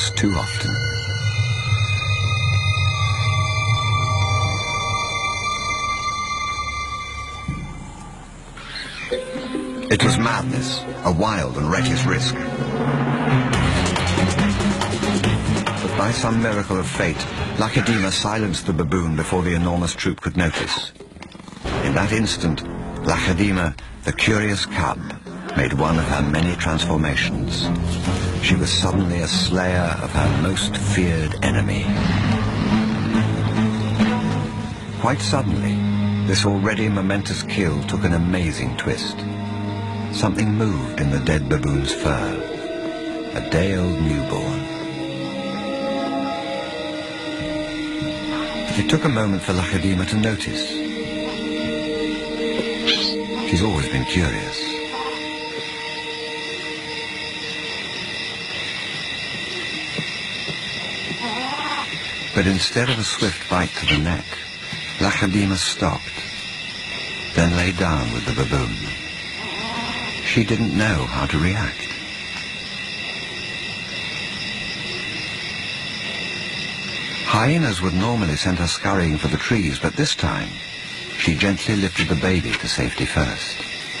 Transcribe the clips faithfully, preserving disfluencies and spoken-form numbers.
once too often. It was madness, a wild and reckless risk. But by some miracle of fate, Lacedaemon silenced the baboon before the enormous troop could notice. In that instant, Lacedaemon, the curious cub, made one of her many transformations. She was suddenly a slayer of her most feared enemy. Quite suddenly, this already momentous kill took an amazing twist. Something moved in the dead baboon's fur. A day-old newborn. It took a moment for Lacedaemon to notice. She's always been curious. But instead of a swift bite to the neck, Lacedaemon stopped, then lay down with the baboon. She didn't know how to react. Hyenas would normally send her scurrying for the trees, but this time, she gently lifted the baby to safety first.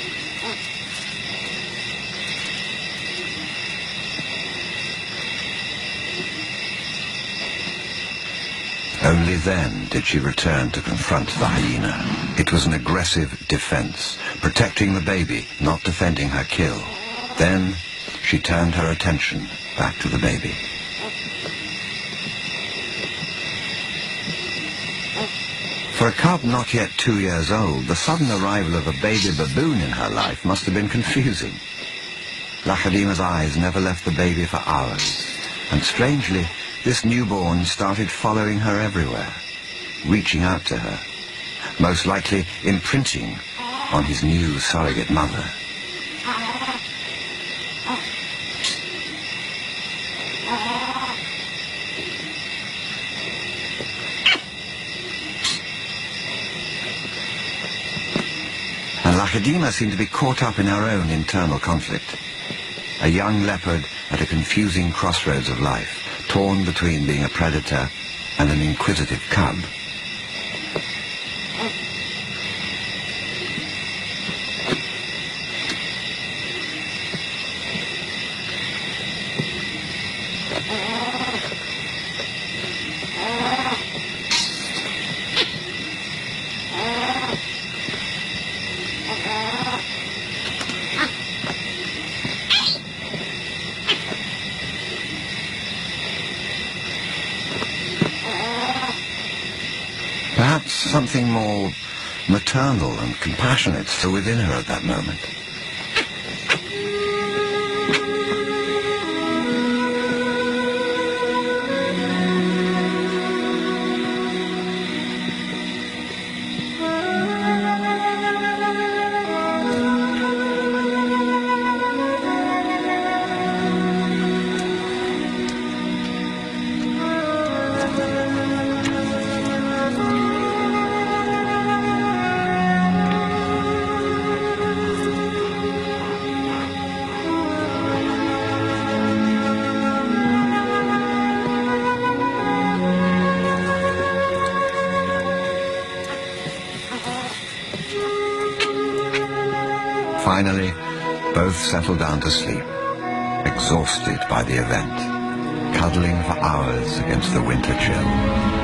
Only then did she return to confront the hyena. It was an aggressive defense, protecting the baby, not defending her kill. Then she turned her attention back to the baby. For a cub not yet two years old, the sudden arrival of a baby baboon in her life must have been confusing. Lacedaemon's eyes never left the baby for hours, and strangely, this newborn started following her everywhere, reaching out to her, most likely imprinting on his new surrogate mother. And Lacedaemon seemed to be caught up in her own internal conflict. A young leopard at a confusing crossroads of life, torn between being a predator and an inquisitive cub. Perhaps something more maternal and compassionate still within her at that moment. Finally, both settled down to sleep, exhausted by the event, cuddling for hours against the winter chill.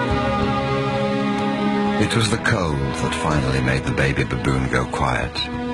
It was the cold that finally made the baby baboon go quiet.